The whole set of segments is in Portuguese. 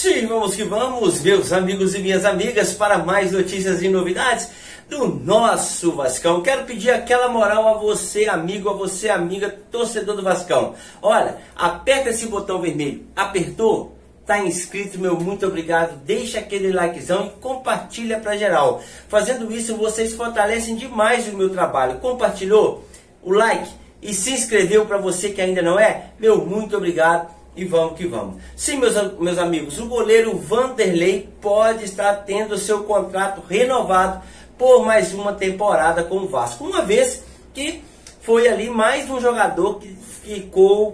Sim, vamos que vamos, meus amigos e minhas amigas, para mais notícias e novidades do nosso Vascão. Quero pedir aquela moral a você, amigo, a você, amiga, torcedor do Vascão. Olha, aperta esse botão vermelho, apertou, tá inscrito, meu muito obrigado, deixa aquele likezão e compartilha para geral. Fazendo isso, vocês fortalecem demais o meu trabalho. Compartilhou o like e se inscreveu para você que ainda não é? Meu muito obrigado. E vamos que vamos. Sim, meus amigos, o goleiro Vanderlei pode estar tendo seu contrato renovado por mais uma temporada com o Vasco. Uma vez que foi ali mais um jogador que ficou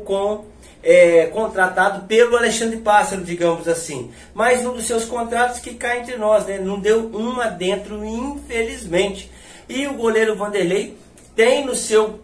contratado pelo Alexandre Pássaro, digamos assim. Mais um dos seus contratos que cai entre nós, né? Não deu uma dentro, infelizmente. E o goleiro Vanderlei tem no seu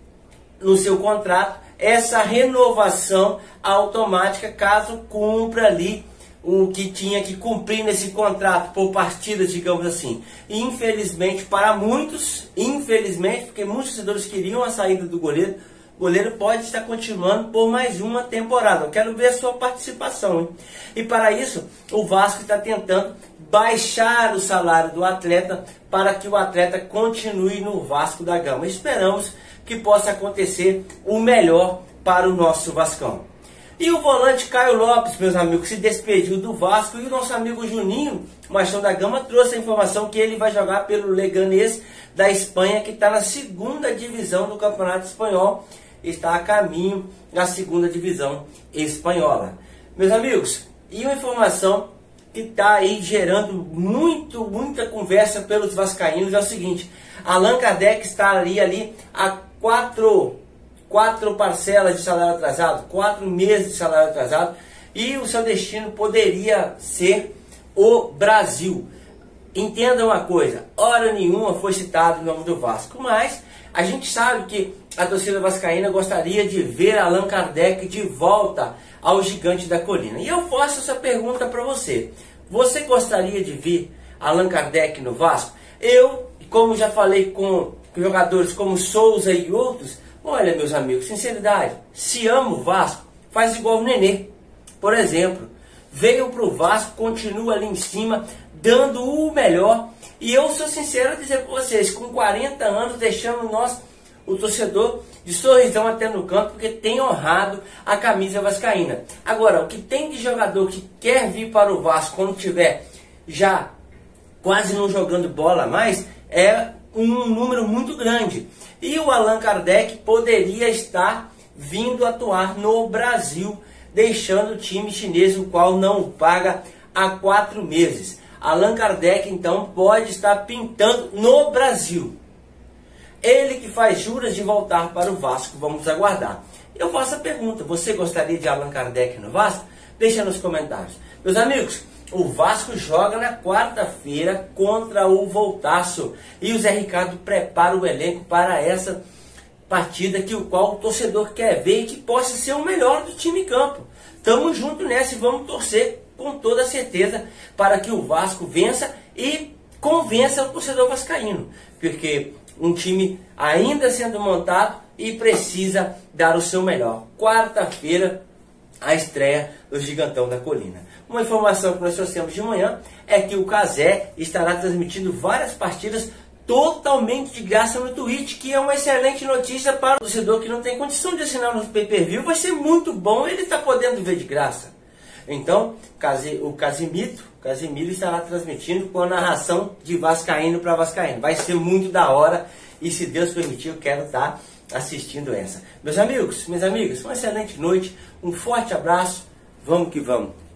contrato essa renovação automática caso cumpra ali o que tinha que cumprir nesse contrato por partidas, digamos assim. E infelizmente para muitos, porque muitos torcedores queriam a saída do goleiro, o goleiro pode estar continuando por mais uma temporada. Eu quero ver a sua participação, hein? E para isso, o Vasco está tentando baixar o salário do atleta para que o atleta continue no Vasco da Gama. Esperamos que possa acontecer o melhor para o nosso Vascão. E o volante Caio Lopes, meus amigos, se despediu do Vasco, e o nosso amigo Juninho Machão da Gama trouxe a informação que ele vai jogar pelo Leganés da Espanha, que está na segunda divisão do Campeonato Espanhol, está a caminho da segunda divisão espanhola. Meus amigos, e uma informação que está aí gerando muita conversa pelos vascaínos é o seguinte: Allan Kardec estaria ali a quatro parcelas de salário atrasado, 4 meses de salário atrasado, e o seu destino poderia ser o Brasil. Entenda uma coisa, hora nenhuma foi citado o nome do Vasco, mas a gente sabe que a torcida vascaína gostaria de ver Allan Kardec de volta ao Gigante da Colina. E eu faço essa pergunta para você: você gostaria de ver Allan Kardec no Vasco? Eu, como já falei com jogadores como Souza e outros, olha, meus amigos, sinceridade, se ama o Vasco, faz igual o Nenê, por exemplo. Veio para o Vasco, continua ali em cima, dando o melhor. E eu sou sincero a dizer para vocês, com 40 anos, deixando o torcedor de sorrisão até no campo, porque tem honrado a camisa vascaína. Agora, o que tem de jogador que quer vir para o Vasco quando tiver já quase não jogando bola mais, é um número muito grande. E o Allan Kardec poderia estar vindo atuar no Brasil, deixando o time chinês, o qual não o paga há 4 meses. Allan Kardec então pode estar pintando no Brasil. Ele que faz juras de voltar para o Vasco, vamos aguardar. Eu faço a pergunta: você gostaria de Allan Kardec no Vasco? Deixa nos comentários. Meus amigos, o Vasco joga na quarta-feira contra o Voltaço. E o Zé Ricardo prepara o elenco para essa partida o qual o torcedor quer ver e que possa ser o melhor do time em campo. Tamo junto nessa e vamos torcer com toda certeza para que o Vasco vença e convença o torcedor vascaíno. Porque um time ainda sendo montado e precisa dar o seu melhor. Quarta-feira, a estreia do Gigantão da Colina. Uma informação que nós trouxemos de manhã é que o Cazé estará transmitindo várias partidas totalmente de graça no Twitch, que é uma excelente notícia para o torcedor que não tem condição de assinar no pay-per-view. Vai ser muito bom, ele está podendo ver de graça. Então, o Casimiro estará transmitindo com a narração de vascaíno para vascaíno. Vai ser muito da hora e, se Deus permitir, eu quero estar assistindo essa. Meus amigos, minhas amigas, uma excelente noite, um forte abraço, vamos que vamos.